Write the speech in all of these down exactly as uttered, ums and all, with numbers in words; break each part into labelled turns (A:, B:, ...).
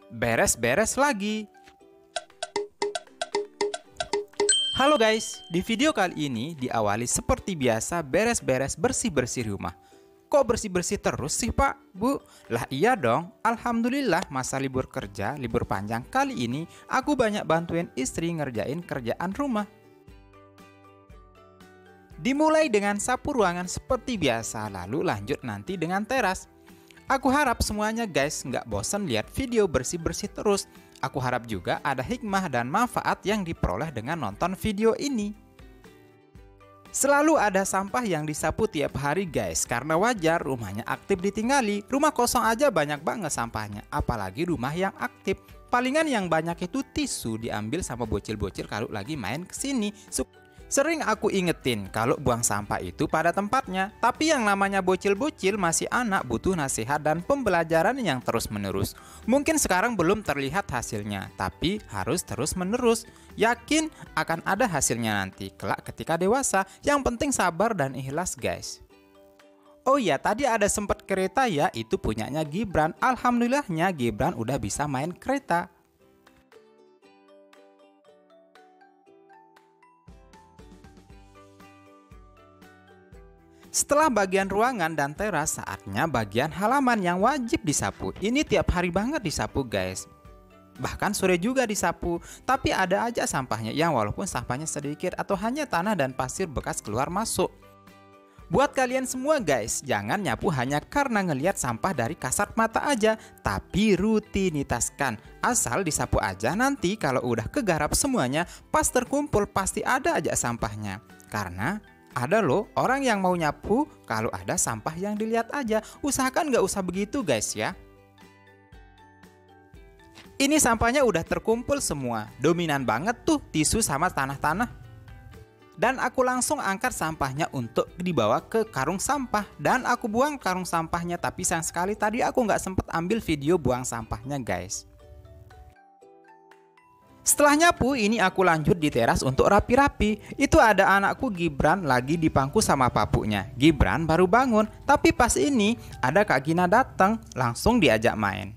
A: beres-beres lagi. Halo guys, di video kali ini diawali seperti biasa beres-beres bersih-bersih rumah. Kok bersih-bersih terus sih Pak, Bu? Lah iya dong, Alhamdulillah masa libur kerja, libur panjang kali ini aku banyak bantuin istri ngerjain kerjaan rumah. Dimulai dengan sapu ruangan seperti biasa, lalu lanjut nanti dengan teras. Aku harap semuanya guys nggak bosan lihat video bersih-bersih terus. Aku harap juga ada hikmah dan manfaat yang diperoleh dengan nonton video ini. Selalu ada sampah yang disapu tiap hari guys, karena wajar rumahnya aktif ditinggali. Rumah kosong aja banyak banget sampahnya, apalagi rumah yang aktif. Palingan yang banyak itu tisu diambil sama bocil-bocil kalau lagi main kesini. Sering aku ingetin kalau buang sampah itu pada tempatnya, tapi yang namanya bocil-bocil masih anak butuh nasihat dan pembelajaran yang terus-menerus. Mungkin sekarang belum terlihat hasilnya, tapi harus terus-menerus. Yakin akan ada hasilnya nanti, kelak ketika dewasa. Yang penting sabar dan ikhlas guys. Oh iya, tadi ada sempat kereta ya, itu punyanya Gibran. Alhamdulillahnya Gibran udah bisa main kereta. Setelah bagian ruangan dan teras, saatnya bagian halaman yang wajib disapu. Ini tiap hari banget disapu guys. Bahkan sore juga disapu. Tapi ada aja sampahnya yang walaupun sampahnya sedikit atau hanya tanah dan pasir bekas keluar masuk. Buat kalian semua guys, jangan nyapu hanya karena ngelihat sampah dari kasat mata aja, tapi rutinitaskan. Asal disapu aja, nanti kalau udah kegarap semuanya, pas terkumpul pasti ada aja sampahnya. Karena ada loh orang yang mau nyapu kalau ada sampah yang dilihat aja. Usahakan nggak usah begitu guys ya. Ini sampahnya udah terkumpul semua. Dominan banget tuh tisu sama tanah-tanah. Dan aku langsung angkat sampahnya untuk dibawa ke karung sampah. Dan aku buang karung sampahnya. Tapi sayang sekali tadi aku nggak sempet ambil video buang sampahnya guys. Setelah nyapu, ini aku lanjut di teras untuk rapi-rapi. Itu ada anakku Gibran lagi di pangku sama papunya. Gibran baru bangun, tapi pas ini ada Kak Gina datang, langsung diajak main.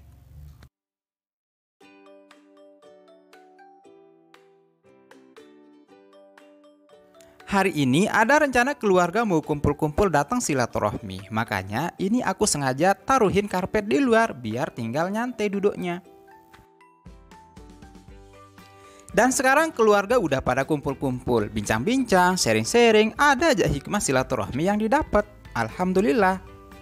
A: Hari ini ada rencana keluarga mau kumpul-kumpul datang silaturahmi. Makanya ini aku sengaja taruhin karpet di luar biar tinggal nyantai duduknya. Dan sekarang keluarga udah pada kumpul-kumpul, bincang-bincang, sharing-sharing, ada aja hikmah silaturahmi yang didapat. Alhamdulillah.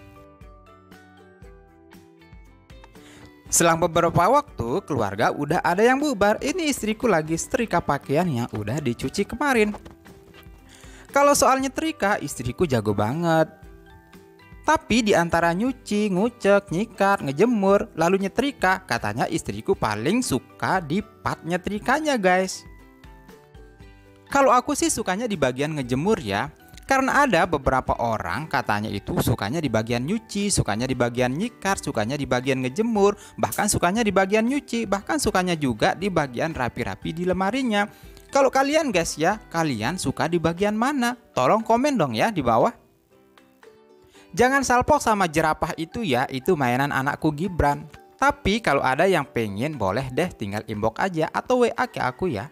A: Selang beberapa waktu, keluarga udah ada yang bubar. Ini istriku lagi setrika pakaian yang udah dicuci kemarin. Kalau soal nyetrika, istriku jago banget. Tapi di antara nyuci, ngucek, nyikat, ngejemur, lalu nyetrika, katanya istriku paling suka di part nyetrikanya guys. Kalau aku sih sukanya di bagian ngejemur ya. Karena ada beberapa orang katanya itu sukanya di bagian nyuci, sukanya di bagian nyikat, sukanya di bagian ngejemur, bahkan sukanya di bagian nyuci, bahkan sukanya juga di bagian rapi-rapi di lemarinya. Kalau kalian guys ya, kalian suka di bagian mana? Tolong komen dong ya di bawah. Jangan salpok sama jerapah itu ya, itu mainan anakku Gibran. Tapi kalau ada yang pengen boleh deh tinggal inbox aja atau W A ke aku ya.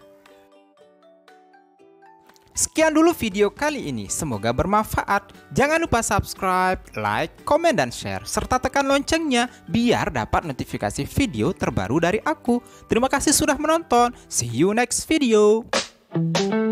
A: Sekian dulu video kali ini, semoga bermanfaat. Jangan lupa subscribe, like, komen, dan share. Serta tekan loncengnya biar dapat notifikasi video terbaru dari aku. Terima kasih sudah menonton, see you next video.